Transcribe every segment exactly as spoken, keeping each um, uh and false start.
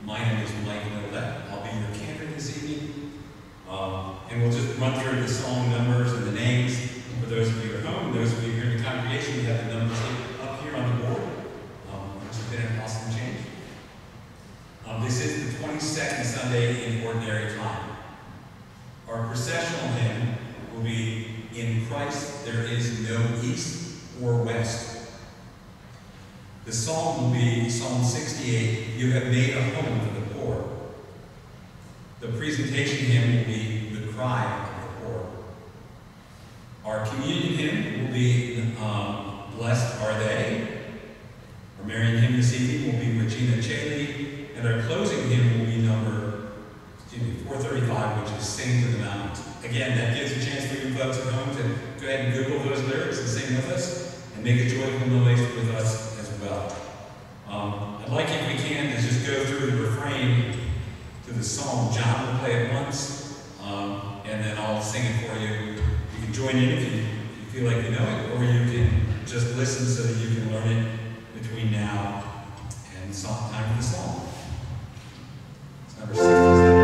My name is Mike Nolet. I'll be your cantor this evening. Um, and we'll just run through the song numbers and the names. For those of you at home, those of you here in the congregation, we have the numbers up here on the board, um, which has been an awesome change. Um, this is the twenty-second Sunday in Ordinary Time. Our processional hymn will be, "In Christ There Is No East or West." The psalm will be Psalm sixty-eight, "You Have Made a Home for the Poor." The presentation hymn will be "The Cry of the Poor." Our communion hymn will be um, "Blessed Are They." Our Marian hymn this evening will be Regina Caeli, and our closing hymn will be number excuse me, four thirty-five, which is "Sing to the Mountains." Again, that gives a chance for you folks at home to go ahead and Google those lyrics and sing with us, and make a joyful noise with us as well. Um, I'd like, if we can, to just go through the refrain to the song. John will play it once, um, and then I'll sing it for you. You can join in if you, if you feel like you know it, or you can just listen so that you can learn it between now and song, time for the song. It's number sixty-seven.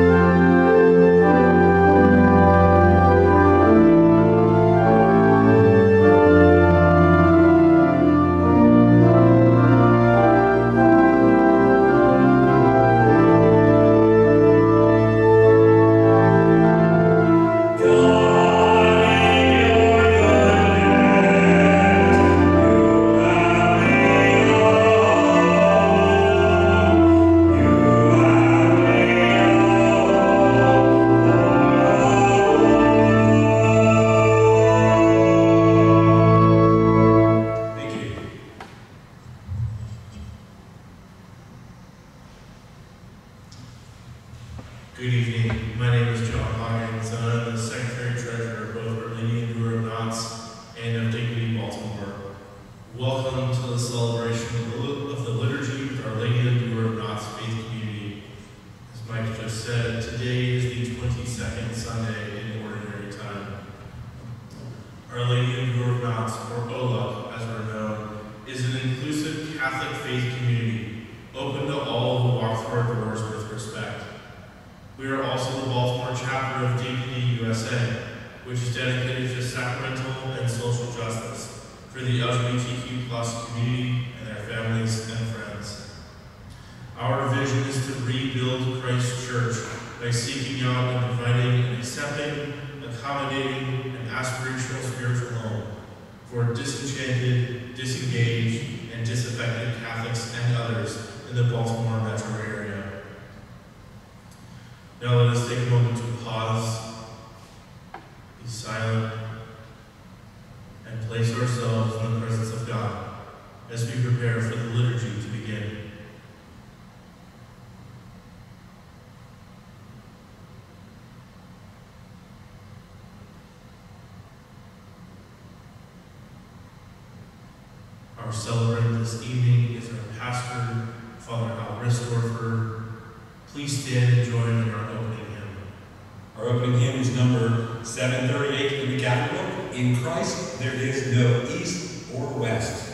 Our celebrant this evening is our pastor, Father Risdorfer. Please stand and join in our opening hymn. Our opening hymn is number seven thirty-eight in the Catholic book. "In Christ There Is No East or West."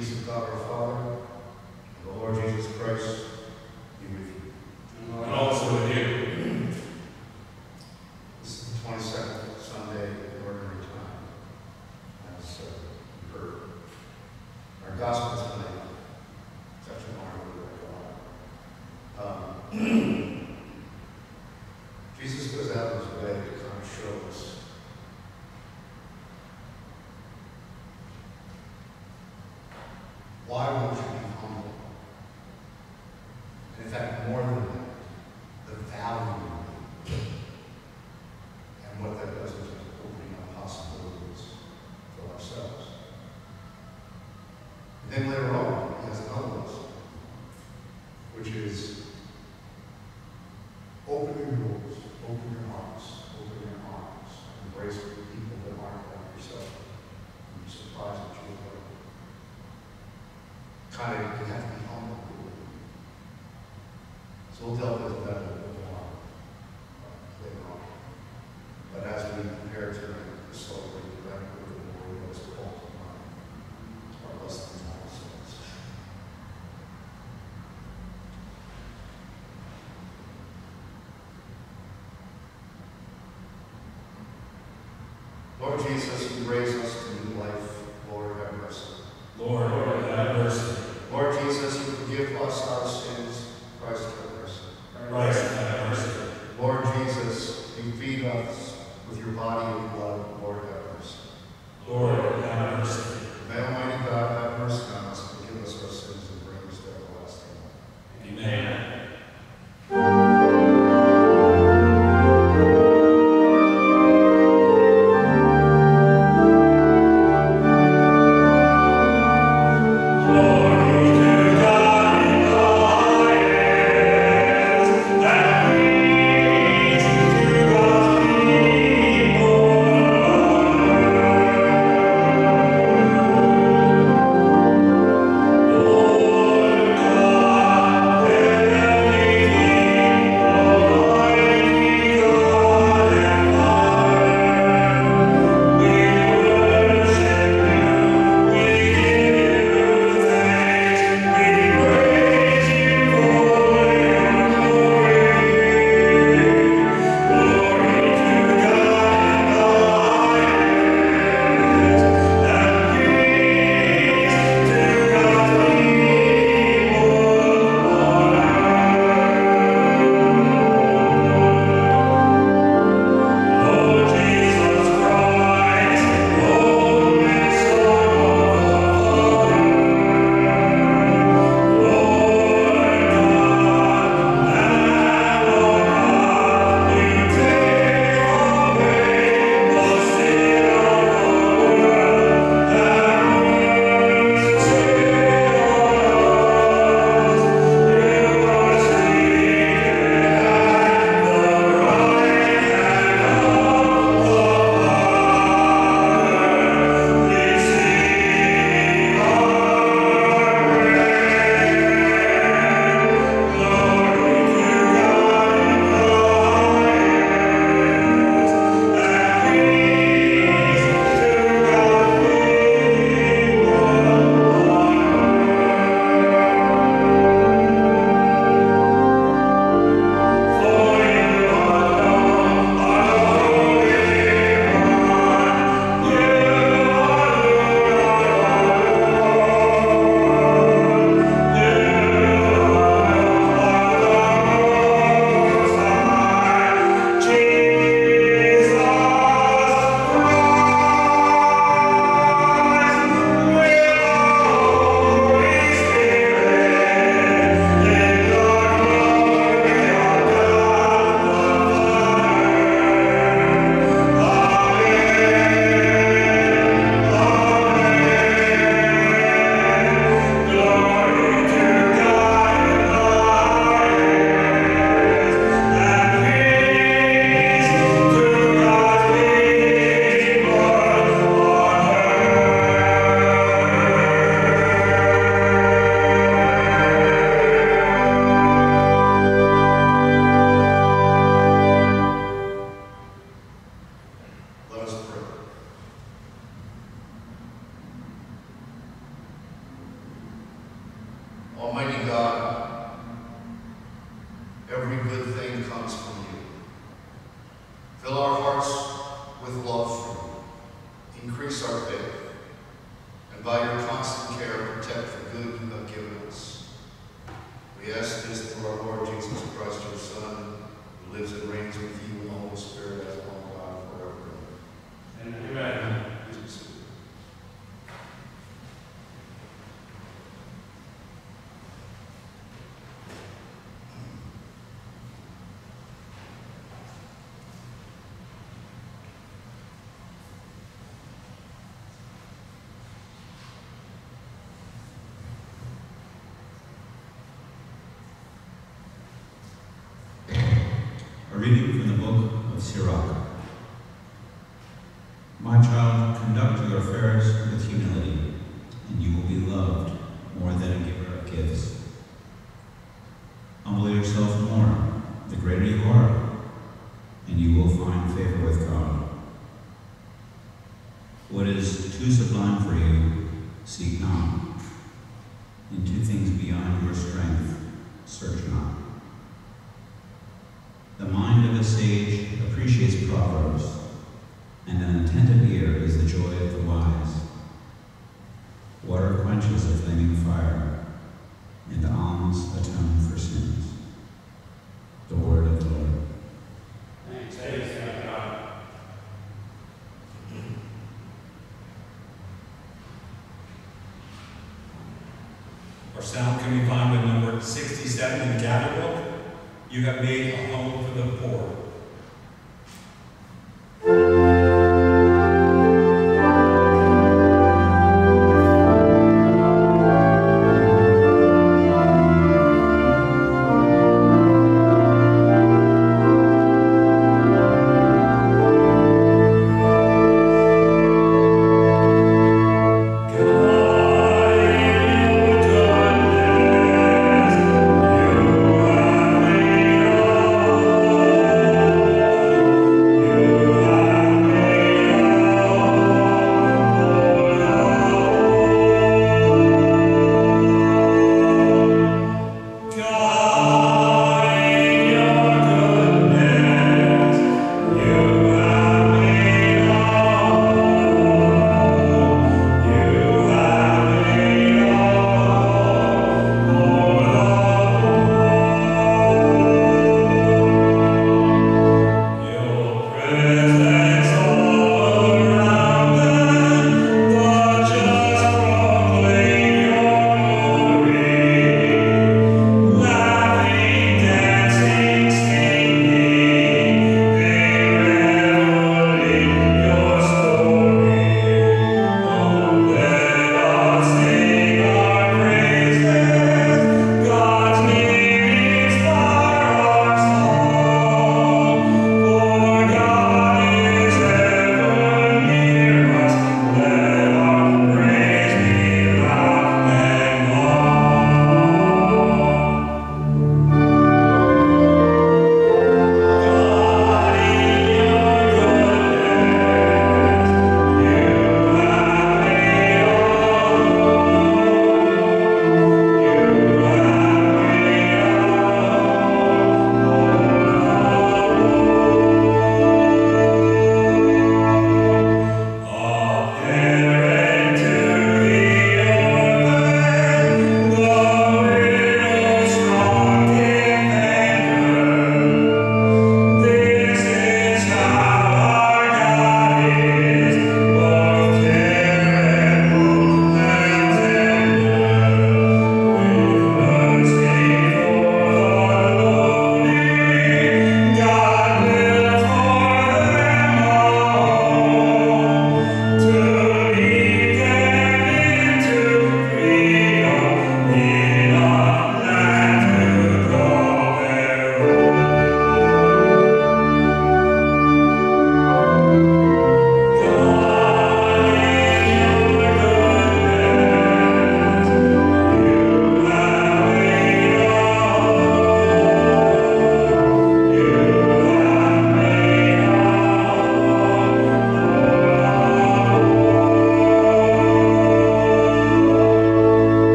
peace of God our Father, and the Lord Jesus Christ be with you. And also with you. This is the twenty-second Sunday of Ordinary Time, as uh, you heard. Our gospel tonight is actually marvelous by God. Um, Jesus goes out of his way to kind of show us why one should be humble. And in fact, more than that, the value and what that does in terms of opening up possibilities for ourselves. And then later on, he has another lesson, which is open your doors, open your hearts, open your arms, embrace people that aren't like yourself. And you're surprised at you. Kind of, you have to be humble. So we'll delve into that a little bit more uh, later on. But as we prepare to celebrate the banquet of the Lord, let us call to mind our lessons and ourselves. Lord Jesus, you raise us to new life. Lord, have mercy. Lord, Lord, have mercy. Lord Jesus, you forgive us our sins. Christ, have mercy. Christ, have mercy. Lord Jesus, you feed us with your body and blood. Lord, have mercy. Lord, have mercy. May Almighty God have mercy on us, forgive us our sins, and bring us to everlasting life. Amen. Thank you. increase our faith, and by your constant care protect the good you have given us. We ask this through our Lord Jesus Christ, your Son, who lives and reigns with you in the Holy Spirit as one God forever. Amen. Please be seated. A reading from the book of Sirach. My child, conduct your affairs with humility, and you will be loved more than a giver of gifts. Humble yourself more, the greater you are, and you will find favor with God. What is too sublime for you, seek not. Into things beyond your strength, search not. The mind of a sage appreciates proverbs, and an attentive ear is the joy of the wise. Water quenches a flaming fire, and alms atone for sins. The word of the Lord. Thanks be God. Our sound can be found in number sixty-seven in the Gather Book. You have made a home for the poor. Goodness, you have made a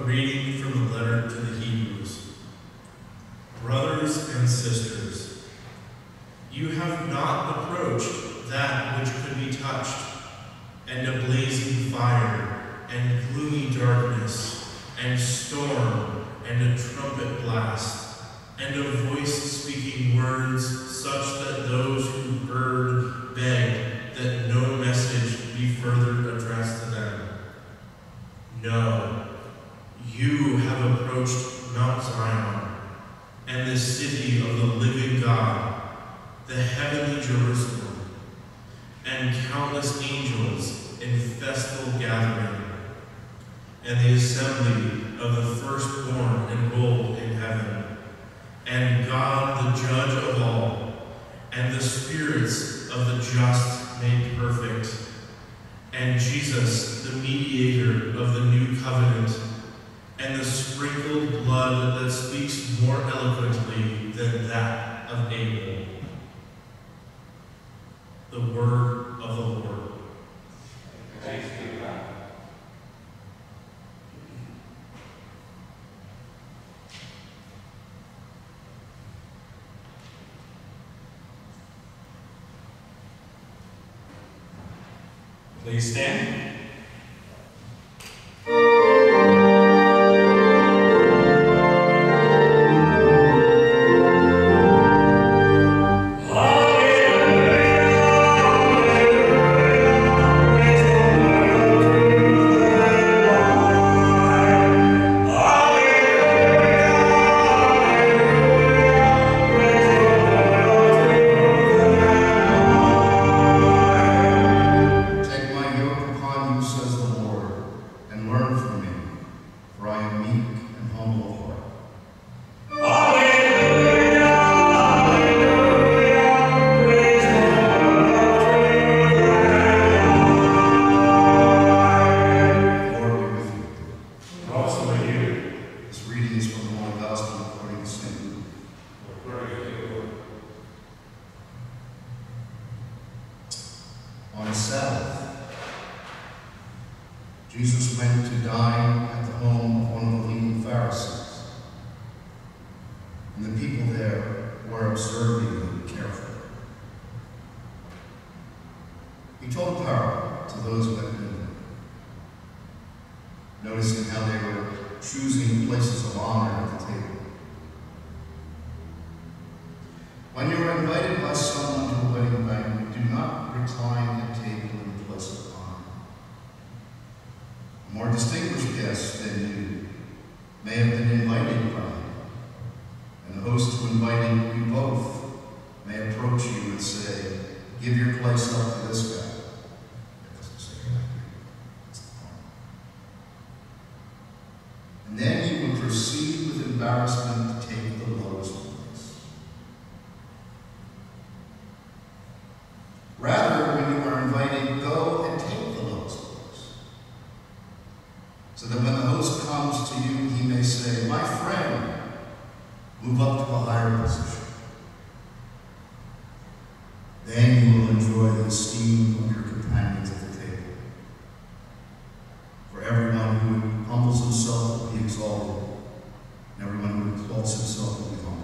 reading from the letter to the Hebrews. Brothers and sisters, you have not approached that which could be touched, and a blazing fire, and gloomy darkness, and storm, and a trumpet blast, and a voice speaking words such that those who heard begged that no message be further addressed to them. No, you have approached Mount Zion, and the city of the living God, the heavenly Jerusalem, and countless angels in festal gathering, and the assembly of the firstborn enrolled in heaven, and God the judge of all, and the spirits of the just made perfect, and Jesus the mediator of the new covenant, and the sprinkled blood that speaks more eloquently than that of Abel. The word of the Lord. Thanks be to God. Please stand. Jesus went to dine at the home of one of the leading Pharisees, and the people there were observing him carefully. He told a parable to those who had been there, noticing how they were choosing places of honor at the table. When you are invited by someone to a wedding banquet, do not recline at table in the place of honor. A more distinguished guest than you may have been invited by him, and the host who invited you both may approach you and say, "Give your place up to this guy." That doesn't say that. That's the point. And then you would proceed with embarrassment to take the lowest place. Rather, when you are invited, go and take the lowest place, so that when the host comes to you, he may say, "My friend, move up to a higher position." Then you will enjoy the esteem of your companions at the table. For everyone who humbles himself will be exalted, and everyone who exalts himself will be humbled.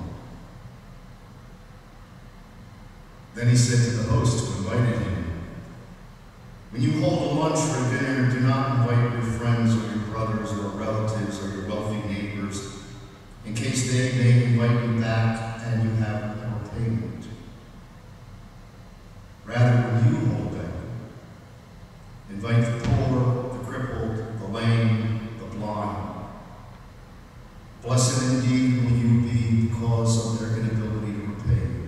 Then he said to the host who invited him, "When you hold a lunch or a dinner, do not invite your friends or your brothers or relatives or your wealthy neighbors, in case they may invite you back and you have no payment. Rather, when you hold a banquet, invite the poor, the crippled, the lame, the blind. Blessed indeed will you be because of their inability to repay you.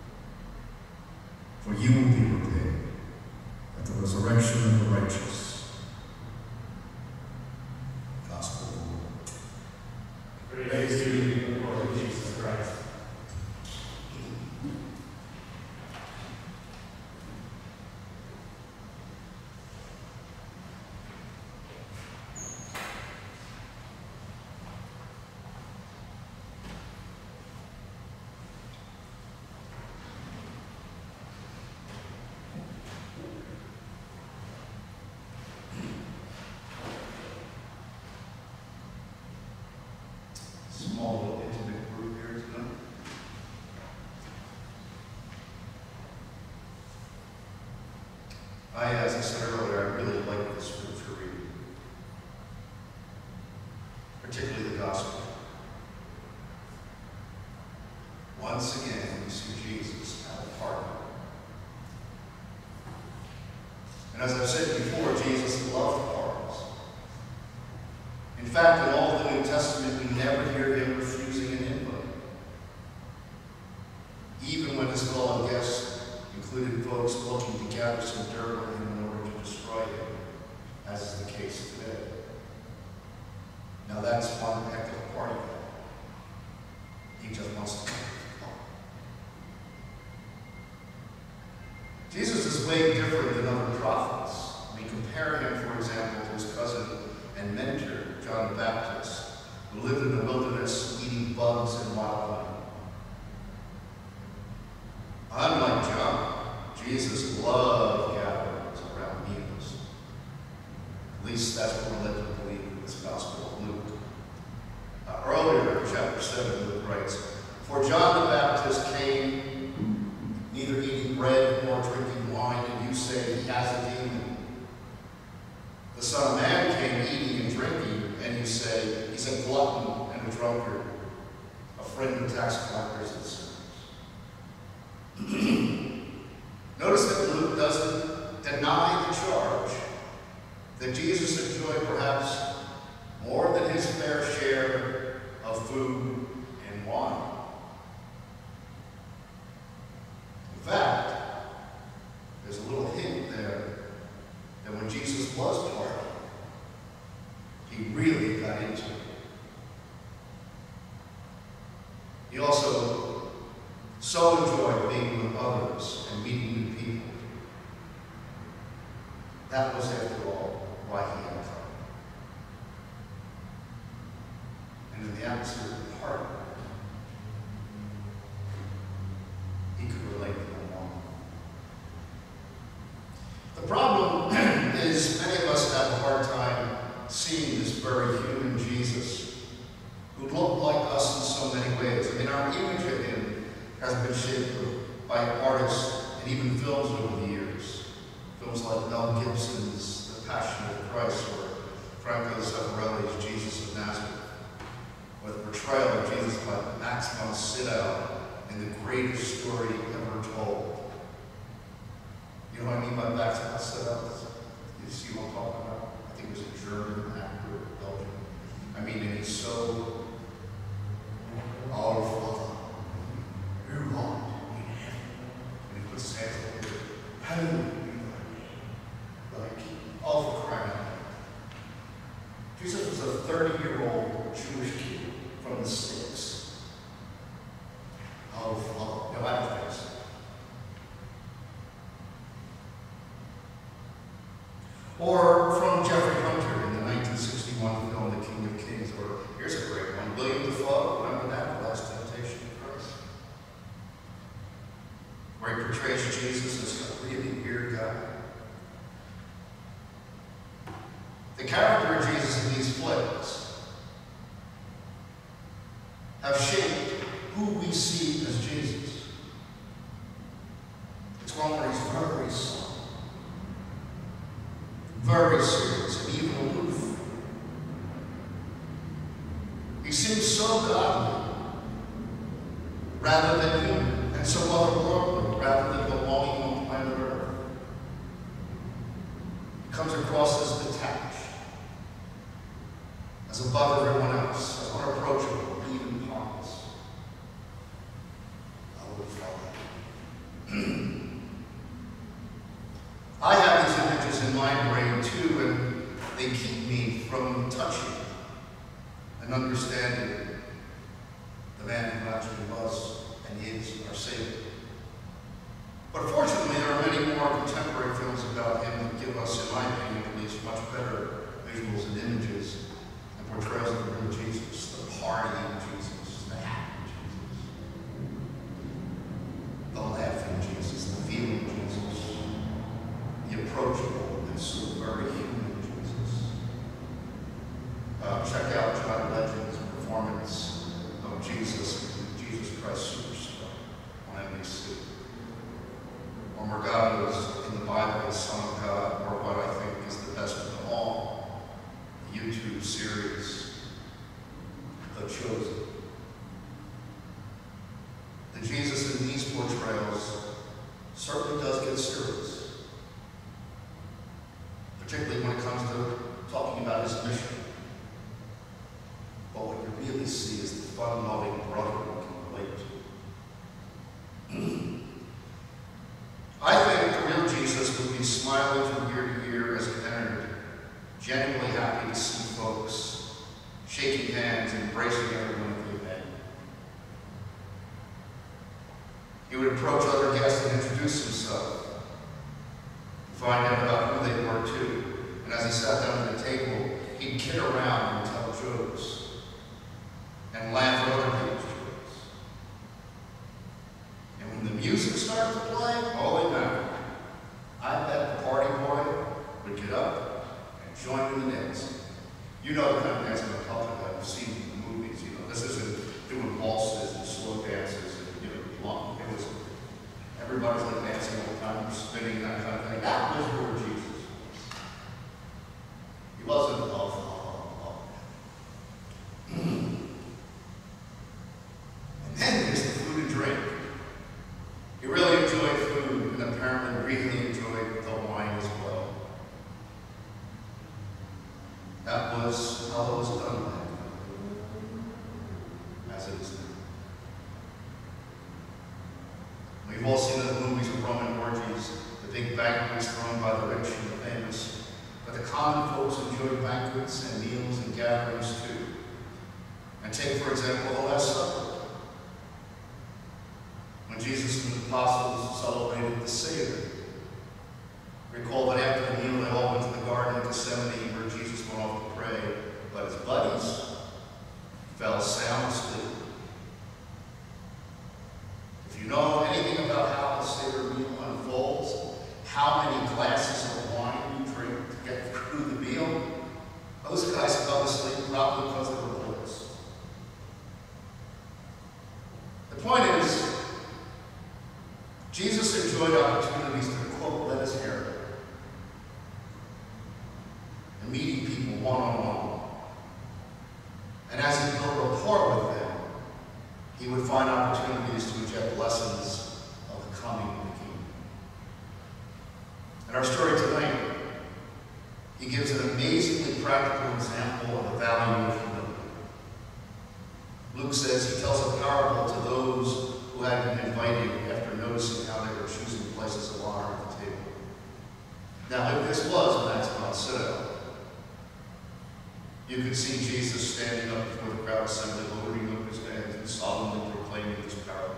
For you will be repaid at the resurrection of the righteous." Gospel of the Lord. Praise to you, Lord Jesus Christ. gospel. Once again, we see Jesus at a party. And as I've said before, Jesus loved parties. In fact, in all the New Testament, we never hear him refusing an invite. Even when his fellow guests included folks looking to gather some dirt on him in order to destroy him, as is the case today. Now that's one heck of a party guy. He just wants to. Jesus is way different than other prophets. We compare him, for example, to his cousin and mentor, John the Baptist, who lived in the wilderness eating bugs and wild honey. Unlike John, Jesus loved gatherings around meals. At least that's what we're led to believe in this Gospel of Luke. Uh, earlier in chapter seven, Luke writes, "For John the Baptist came neither eating bread nor drinking wine, and you say he has a demon. The Son of Man came eating and drinking, and you say he's a glutton and a drunkard, a friend of tax collectors and sinners." Notice that Luke doesn't deny the charge that Jesus enjoyed perhaps more than his fair share of food and wine. In fact, there's a little hint there that when Jesus was partying, he really got into it. He also so enjoyed being with others and meeting new people. That was, after all, why he had come. And in the atmosphere of the party, he could relate to them all. The problem is many of us have a hard time seeing this very human Jesus who looked like us in so many ways. I mean, our image of him has been shaped by artists and even films over the years. Films like Mel Gibson's The Passion of Christ or Franco Zeffirelli's Jesus of Nazareth, or the portrayal of Jesus by Max von Sydow in The Greatest Story Ever Told. You know what I mean by Max von Sydow? You see what I'm talking about? I think it was a German actor, Belgian. I mean, and he's so all full. You're wrong in heaven. And he puts his hands up here. Hallelujah. Like, all for crying out loud. Jesus was a thirty-year-old Jewish kid from the sticks. Oh, Father. No, I don't think so. Or from Jeffrey Hunter in the nineteen sixty-one film, The King of Kings. Or here's a great one. William Dafoe, remember that? The Last Temptation of Christ. Where he portrays Jesus as a really weird guy. The character of Jesus in these flicks have shaped who we see as Jesus. It's one where he's very soft, very serious, and even aloof. He seems so godly rather than human, and so otherworldly rather than belonging on planet Earth. He comes across as detached, as above everyone else, as unapproachable, even pompous. I would follow. I have these images in my brain too, and they keep me from touching and understanding the man who actually was and is our Savior. But fortunately, there are many more contemporary films about him that give us, in my opinion at least, much better visuals and images and portrayals of the real Jesus, the partying Jesus, the happy Jesus, the laughing Jesus, the feeling Jesus, the approachable and so very human Jesus. Uh, check out John Legend's performance of Jesus, Jesus Christ Superstar on N B C. Or Morgado's In the Bible, the Son of God, or what I think is the best of them all, the YouTube series, talking about his mission. But what you really see is the fun-loving brother we can relate to. I think the real Jesus would be smiling from year to year as he entered, genuinely happy to see folks, shaking hands, embracing everyone that they met. He would approach other guests and introduce himself, find out about who they were too. And as he sat down at the table, he'd kid around and tell jokes and laugh at other people's jokes. And when the music started to play, holy mackerel, I bet the party boy would get up and join in the dance. You know the kind of dance I'm talking about. You've seen in the movies. You know, this isn't doing waltzes and slow dances and, you know, long. It was, everybody's like dancing all the time, spinning, that kind of thing. That was where Jesus was. He wasn't above, above, above. And then there's the food and drink. He really enjoyed food and apparently really enjoyed the wine as well. That was how it was done then, as it is now. We've all seen the movies of Roman orgies, the big banquets thrown by the rich and the famous. But the common folks enjoyed banquets and meals and gatherings too. And take, for example, the Last Supper. When Jesus and the apostles celebrated the Seder. Recall that after the meal, they all went to the Garden of Gethsemane where Jesus went off to pray, but his buddies fell sound asleep. If you know anything about how the Seder meal unfolds, how many glasses of wine you drink to get through the meal, those guys fell asleep probably because they were boys. The point is, Jesus enjoyed opportunities to, quote, let his hair down, and meeting people one-on-one. And as he built rapport with them, he would find opportunities to inject lessons of the coming of the kingdom. In our story tonight, he gives an amazingly practical example of the value of humility. Luke says he tells a parable to those who had been invited after noticing how they were choosing places of honor at the table. Now, if this was an Mount Citadel, you could see Jesus standing up before the crowd assembly, lowering up his hands and solemnly proclaiming this parable.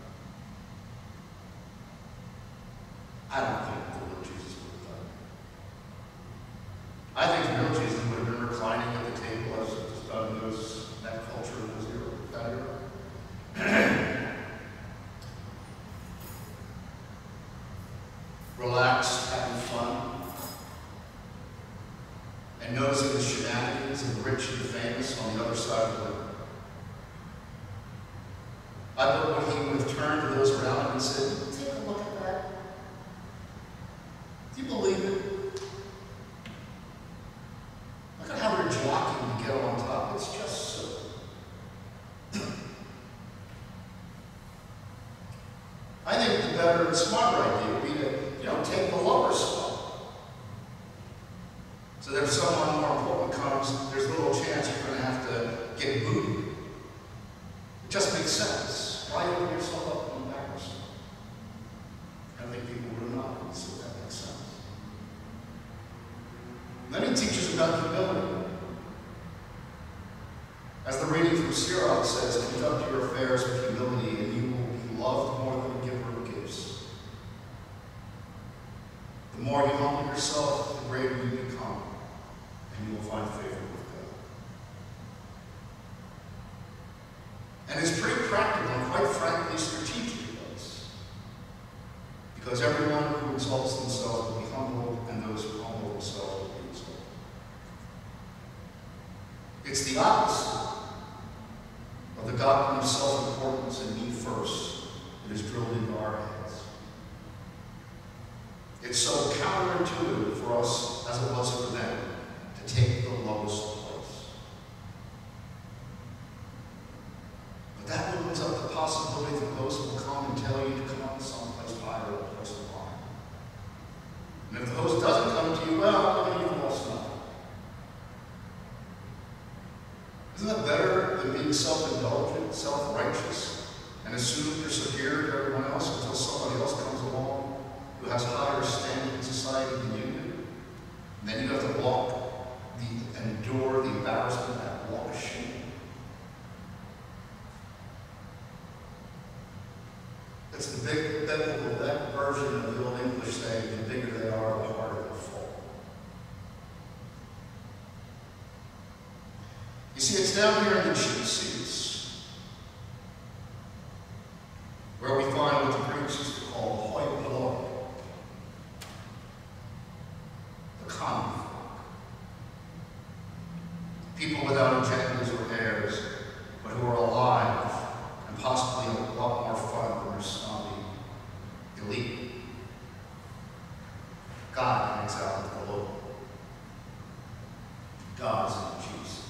I don't think the real Jesus would have done it. I think the real Jesus would have been reclining at the table as it's done in those, that culture in those era, that era. Relaxed, having fun, and noticing the shenanigans of the rich and the famous on the other side of the river. I bet when he would have turned to those around him and said, take a look at that. Do you believe it? Look at how they're jockeying to get on top. It's just so. I think the better and smarter idea would be to, you know, take the lower spot. So that if someone more important comes, there's little chance you're going to have to get booted. It just makes sense. Why open yourself up and embarrass? I think people would have not, so that makes sense. Then he teaches about humility. As the reading from Sirach says, conduct your affairs with humility, and you will be loved more than a giver of gifts. The more you humble yourself, the greater you become, and you will find favor with God. And it's pretty practical and quite frankly strategic of us. Because everyone who exalts themselves will be humbled, and those who humble themselves will be exalted. It's the opposite of the doctrine of self-importance and me first that is drilled into our heads. It's so counterintuitive for us as it was for them to take the lowest place. But that opens up the possibility that those will come and tell you to come up someplace higher, a place of honor. And if the host doesn't come to you, well, I mean, you've lost nothing. You see, it's down here in the cheap seats where we find what the Greeks used to call the hoi polloi, the common folk, people without agendas or heirs, but who are alive and possibly a lot more fun than their snobby elite. God hangs out with the local. God's in Jesus.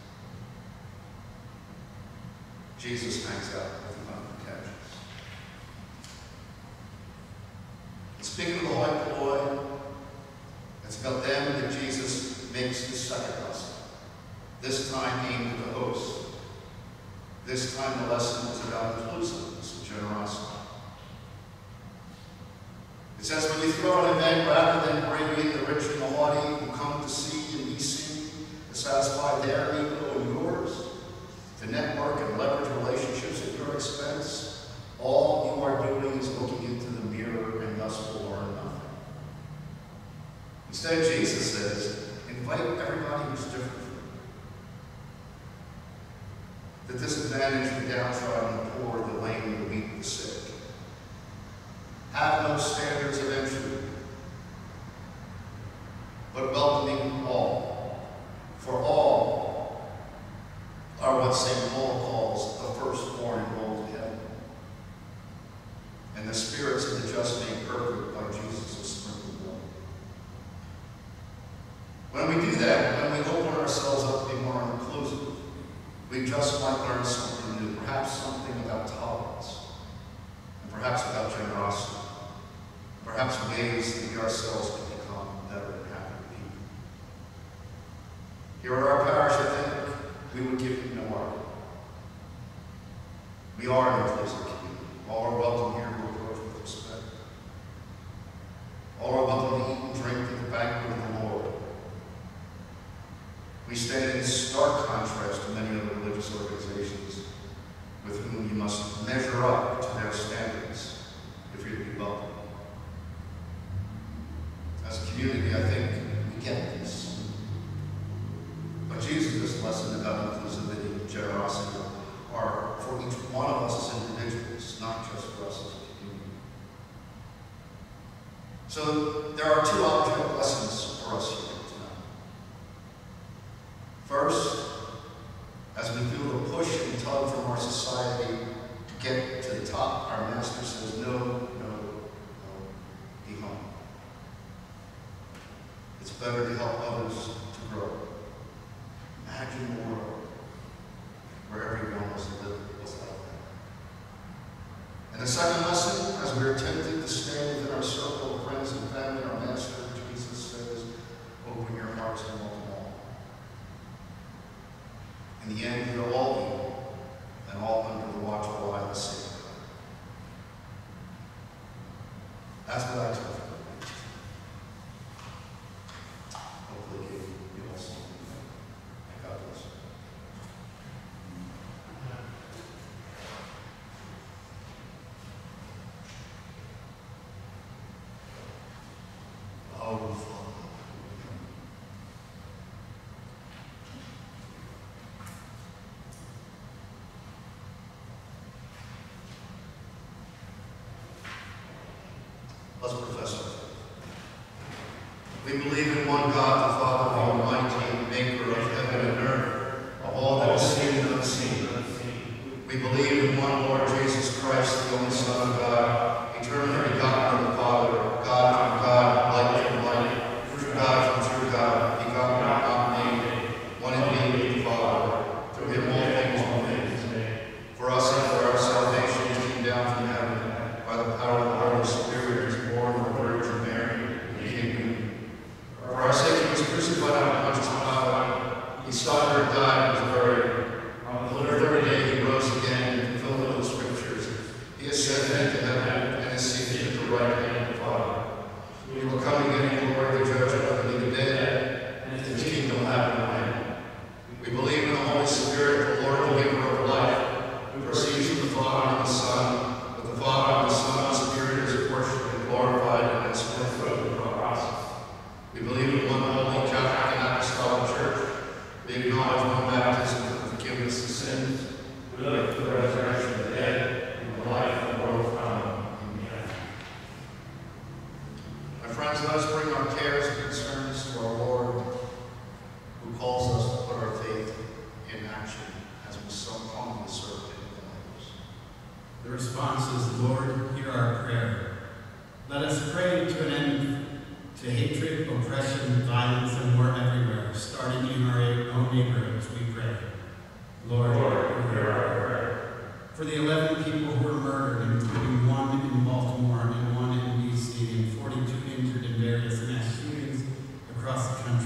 Jesus hangs out with the unpretentious. And speaking of the hoi polloi, it's about them that Jesus makes the second lesson. This time aimed at the host. This time the lesson is about inclusiveness and generosity. It says, when you throw an event, rather than bring in the rich and the haughty who come to see and be seen, to satisfy their ego and yours, to network and leverage relationships at your expense, all you are doing is looking into the mirror and thus will learn nothing. Instead, Jesus says, invite everybody who's different from you. The disadvantaged, the downtrodden, the poor, the lame, the weak, the sick. Have no standards of entry, but welcoming all. For all are what Saint Paul calls the firstborn enrolled in heaven. And the spirits of the just made perfect by Jesus' sprinkled blood. When we do that, when we open ourselves up to be more inclusive, we just might learn something new, perhaps something about tolerance, and perhaps about generosity. Perhaps ways that we ourselves can become better and happier people. Here at our parish, I think we would give you no argument. We are an inclusive community. All are welcome here to approach with respect. All are welcome to eat and drink at the banquet of the Lord. We stand in stark contrast to many other religious organizations with whom you must measure up to their standards if you're to be welcome. As a community, I think we get this. But Jesus' lesson about inclusivity and generosity are for each one of us as individuals, not just for us as a community. So there are two object lessons for us here tonight. First, as we feel the push and tug from our society to get to the top, our Master says, no, no, no, be home. It's better to help others to grow. Imagine a world where everyone was, lived, was like that. And the second lesson, as we are tempted to stay within our circle of friends and family, our Master, Jesus says, open your hearts and welcome all. In the end, you'll all be equal, and all under the watchful eye of the Savior. That's what I told you. Let's profess our faith. We believe in one God, the Father Almighty, maker of heaven and earth, of all that is seen and unseen. We believe in one Lord Jesus Christ, the only Son of God, eternally begotten of the Father, God from God, light from light, true God from true God, begotten and not made, one indeed with the Father. Through him all things were made. For us and for our salvation, he came down from heaven by the power of the Holy Spirit, born of the Virgin Mary, and became human. For our sake he was crucified on Pontius Pilate. He suffered, died, and was buried. On the third day he rose again and fulfilled the Scriptures. He ascended into heaven and is seated at the right hand of the Father. He will come again in glory to judge the living and the dead, and his kingdom will have no end. We believe in the Holy Spirit, the Lord, the giver of life, who proceeds from the Father and the Son, with the Father and the Son and the Spirit is worshipped and glorified and henceforth through the cross. We believe in one holy Catholic and Apostolic Church. We acknowledge one baptism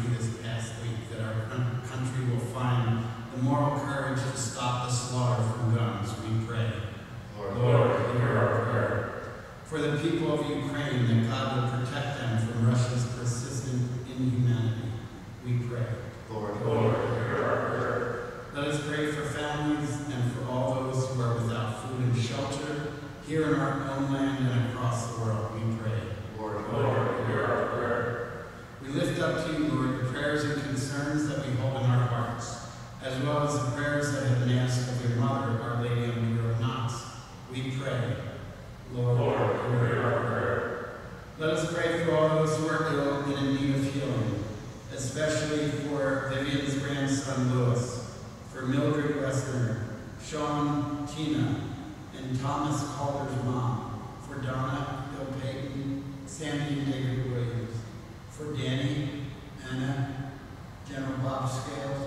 country this past week, that our country will find the moral courage to stop the slaughter from guns, we pray. Lord, Lord, hear our prayer. For the people of Ukraine, that God will protect them from Russia's persistent inhumanity, we pray. Lord, Lord, hear our prayer. Let us pray for families and for all those who are without food and shelter, here in our own land and across the world, we pray. Lord, Lord, hear our prayer. We lift up to you, Lord, the prayers and concerns that we hold in our hearts, as well as the prayers that have been asked of your mother, Our Lady of the Wheel of Knots. We pray. Lord, Lord, hear our prayer. Let us pray for all those who are ill and in need of healing, especially for Vivian's grandson, Louis, for Mildred Westerner, Sean, Tina, and Thomas Calder's mom, for Donna, Bill Payton, Sandy and David Williams, for Danny, Anna, General Bob Scales,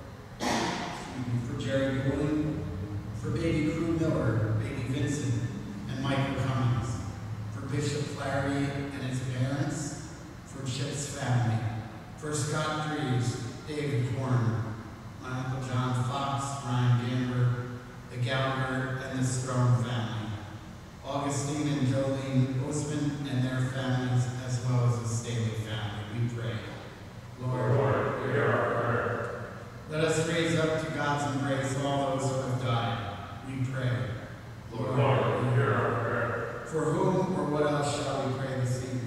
for Jerry Goulding, for baby Crew Miller, baby Vincent, and Michael Cummings, for Bishop Clary and his parents, for Chip's family, for Scott Dreves, David Horn, my Uncle John Fox, Ryan Danver, the Gallagher and the Strong family, Augustine and Jolene Osman and their families, as well as the Staley family, we pray. Lord, Lord, hear our prayer. Let us raise up to God's embrace all those who have died, we pray. Lord, Lord, hear our prayer. For whom or what else shall we pray this evening?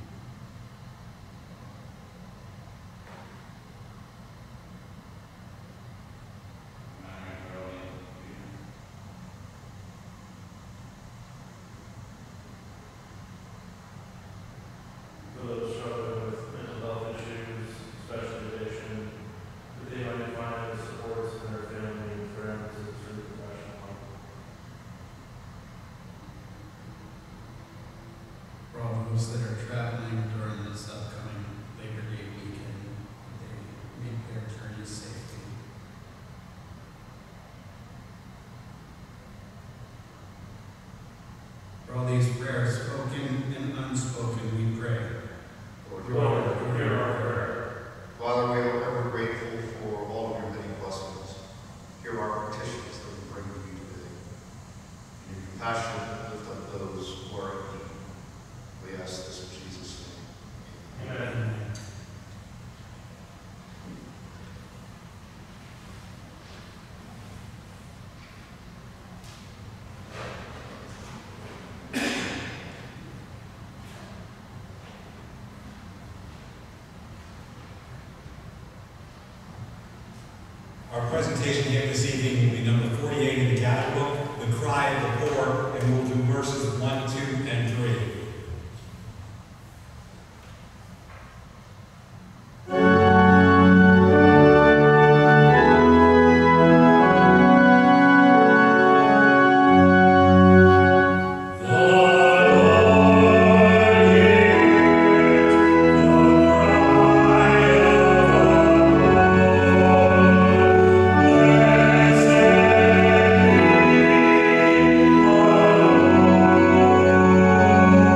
That are traveling during this upcoming Labor Day weekend, they make their journey safely. For all these prayers, spoken and unspoken, we pray. Lord, Lord, hear our prayer. Father, we are ever grateful for all of your many blessings. Hear our petitions that we bring to you today. In your compassion, lift up those who are in need. We ask this in Jesus' name. Amen. Amen. Our presentation here this evening will be number forty-eight in the catalogue, The Cry of the Poor, and we'll do verses one, two, and three. Oh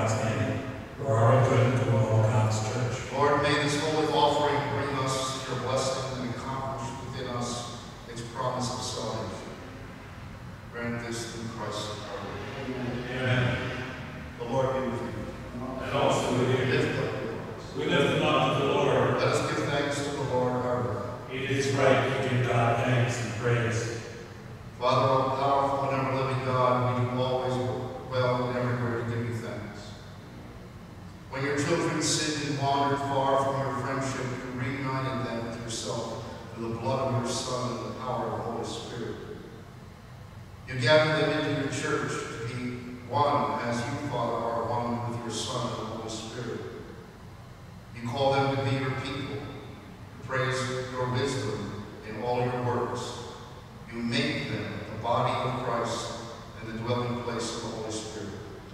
God's name, for our good and to all God's church. Lord, may this holy offering bring us your blessing and accomplish within us its promise of salvation. Grant this through Christ our Lord. Amen. Amen. The Lord be with you. And also with you. Lift up your voice. We lift them up to the Lord. Let us give thanks to the Lord our God. It is right to give God thanks and praise. Father, all powerful and ever-living God, we do always well and everywhere to give you thanks. When your children sinned and wandered far from your friendship, you reunited them with yourself through the blood of your Son and the power of the Holy Spirit. You gathered them into your church to be one as you, Father, are one with your Son and the Holy Spirit. You call them to be your people, to praise your wisdom in all your works. You make them the body of Christ and the dwelling place of the Holy Spirit.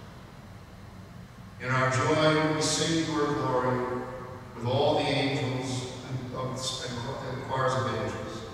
In our joy, we sing your glory with all the angels and, and choirs of angels.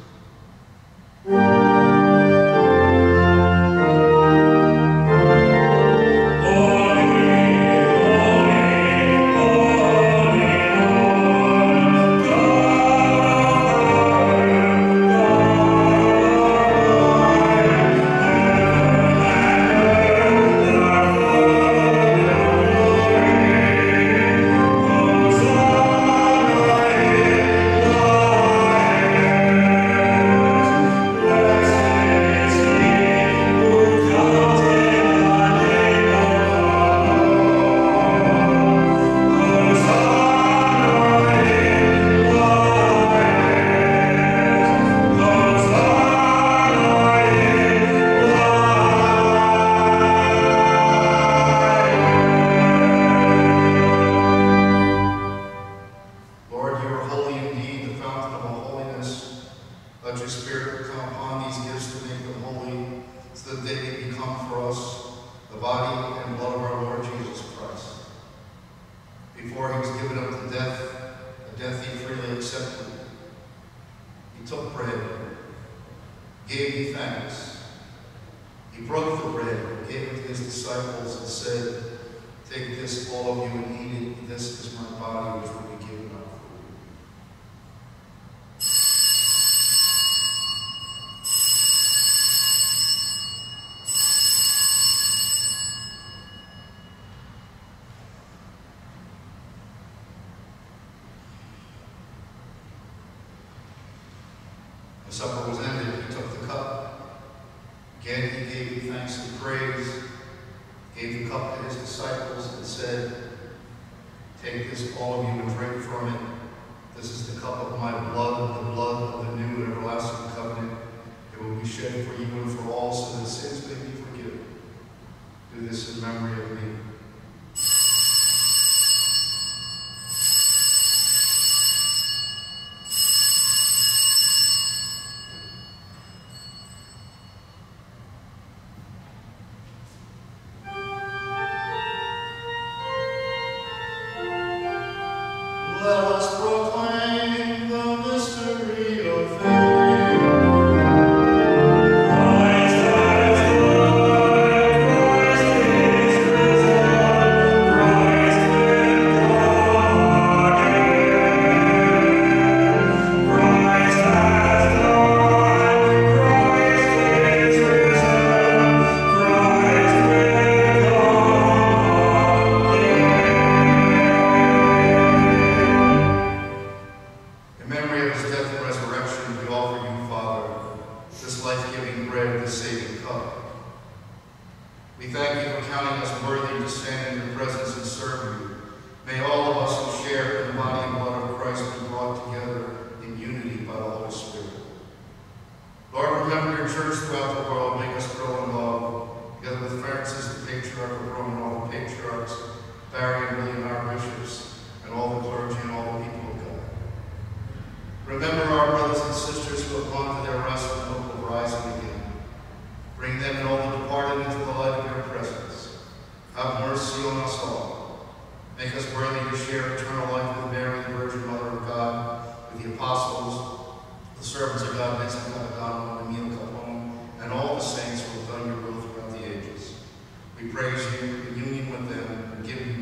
The supper was ended, he took the cup. Again he gave you thanks and praise, gave the cup to his disciples, and said, "Take this, all of you, and drink from it. This is the cup of my blood, the blood of the new and everlasting covenant. It will be shed for you and for all, so that sins may be forgiven. Do this in memory of me." We praise you in union with them and give you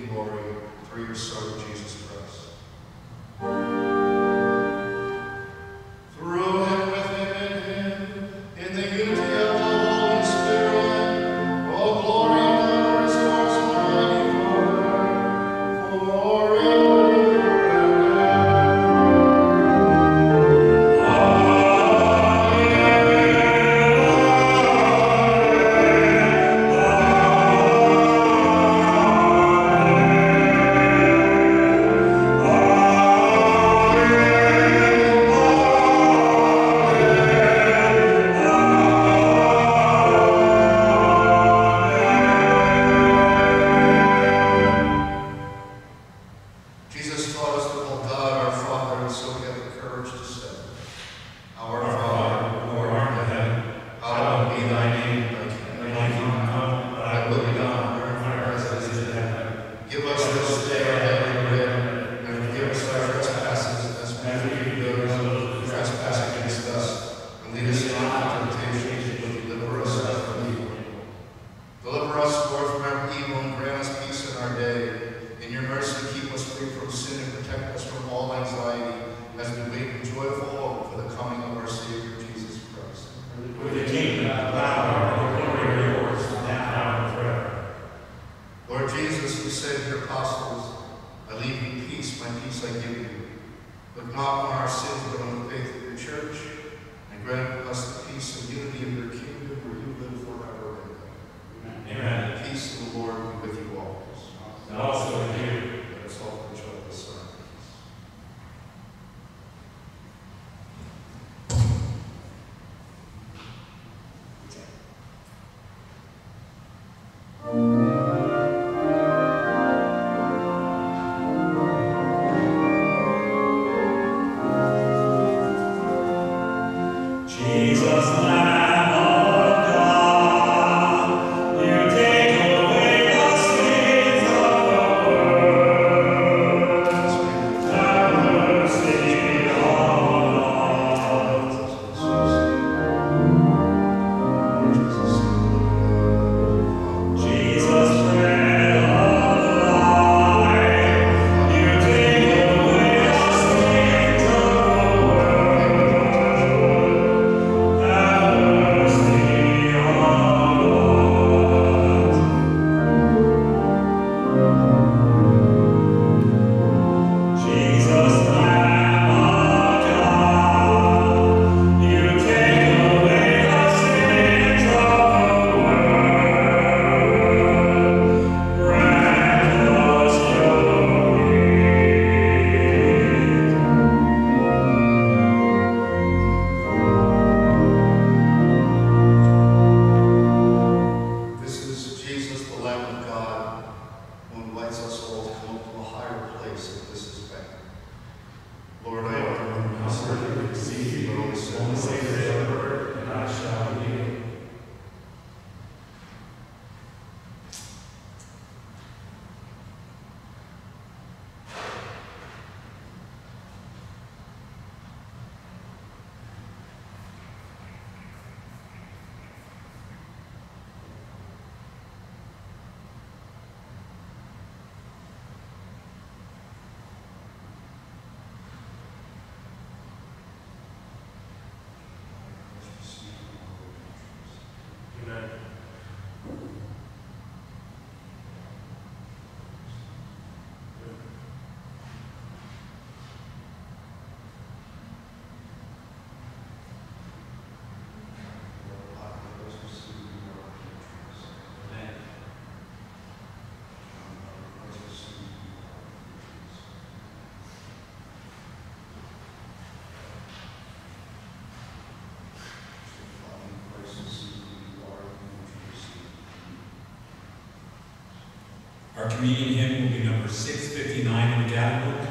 Our communion hymn will be number six fifty-nine in the gathering book.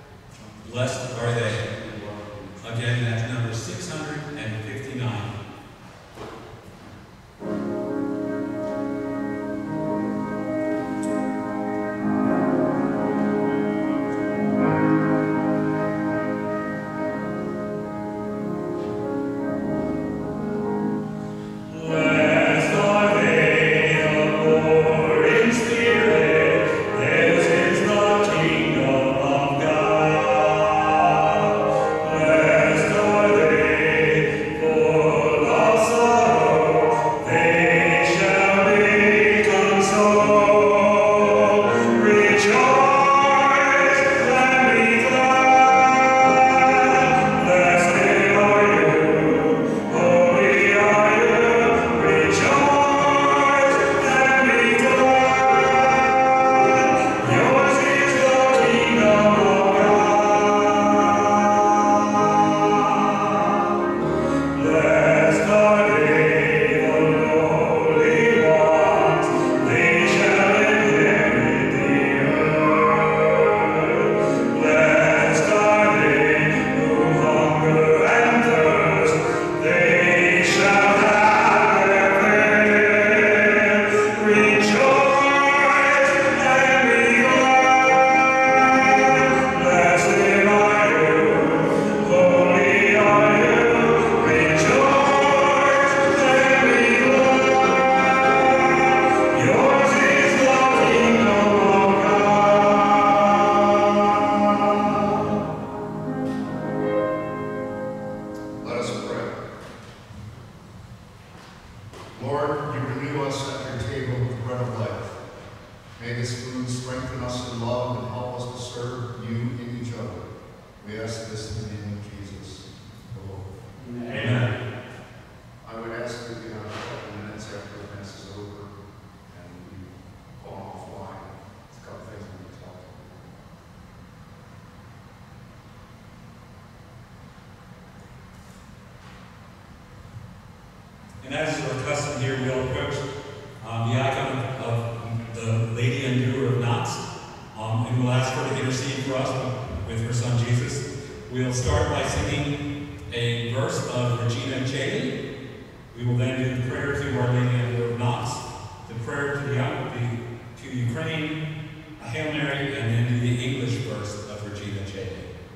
Blessed are they. Again, that's number six hundred fifty-nine. Blessed are they. Lord, you renew us at your table with the bread of life. May this food strengthen us in love and help us to serve you and each other. We ask this in the name of Jesus, the Lord. Amen. I would ask that we have a couple minutes after the Mass is over and we go offline. It's a couple things we need to talk about. And as is our custom here, we'll approach um, the icon of, of the Lady Undoer of Knots, um, and we'll ask her to intercede for us with her son Jesus. We'll start by singing a verse of Regina Cheli. We will then do the prayer to Our Lady Undoer of Knots, the prayer to, the, the, to Ukraine, a Hail Mary, and then do the English verse of Regina Cheli.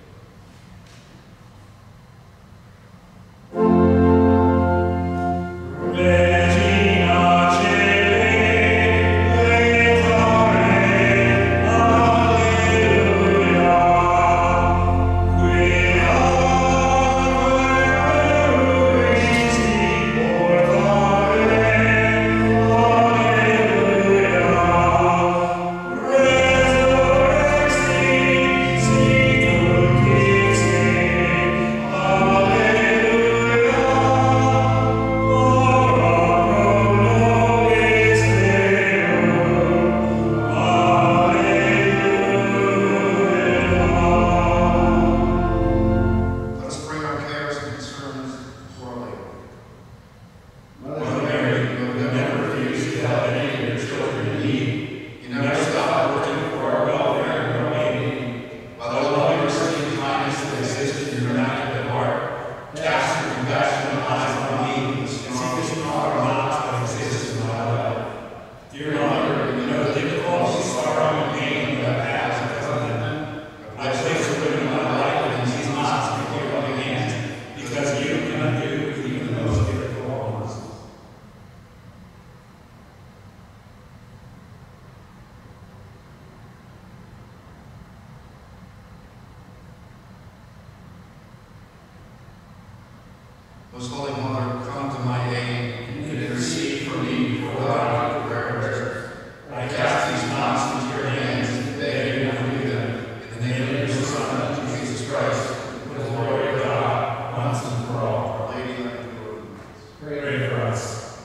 Most Holy Mother, come to my aid and intercede for me before God the prayers. I cast these knots into your hands and beg you to remove them in the name of your Son, Jesus Christ, with the glory of God, once and for all. Our Lady of the pray for us.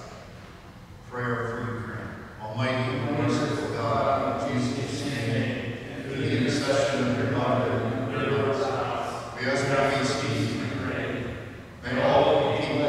Prayer for Ukraine. Almighty and merciful God, in Jesus' name, and through the intercession of your Mother and your Lord's house, we ask that we speak in Ukraine. May all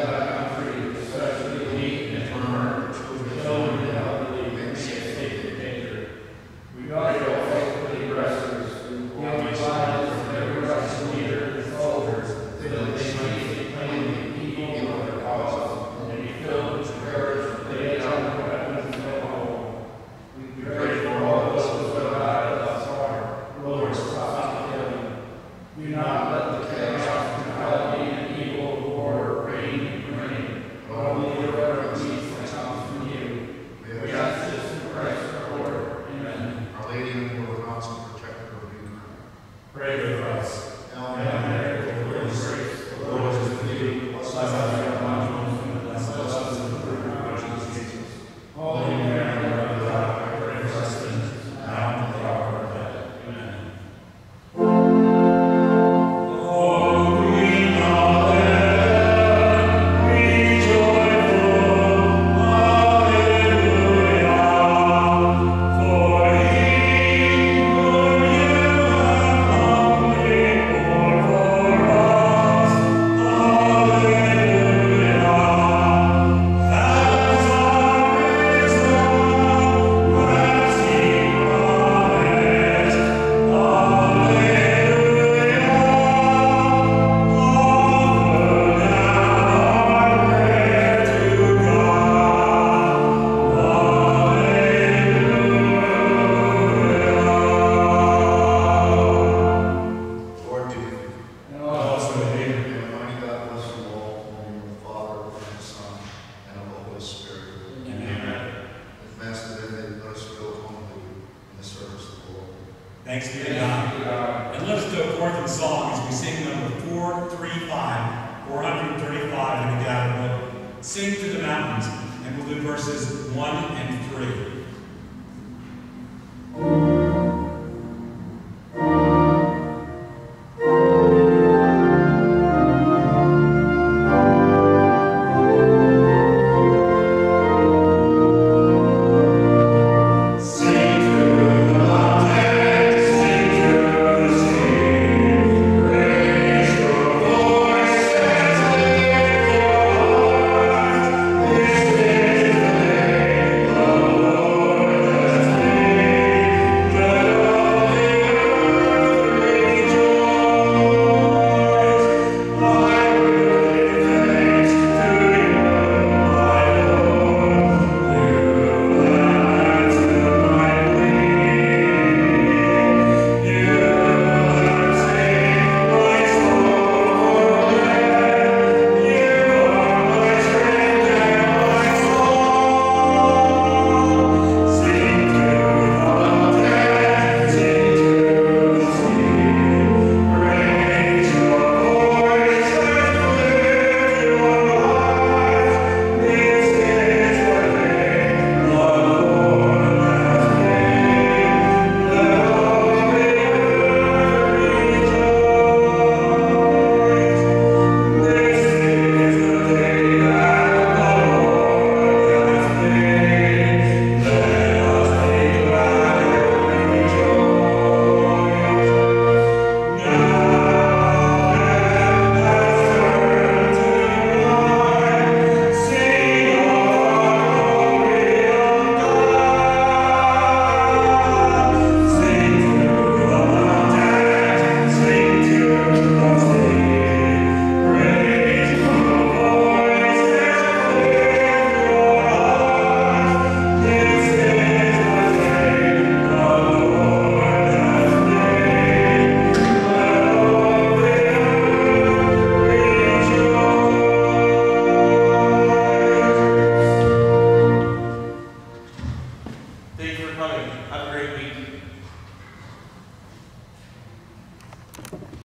Thanks be to God. And let us go forth in song as we sing number four thirty-five, four thirty-five in the Gathered Book. Sing to the mountains, and we'll do verses one and three.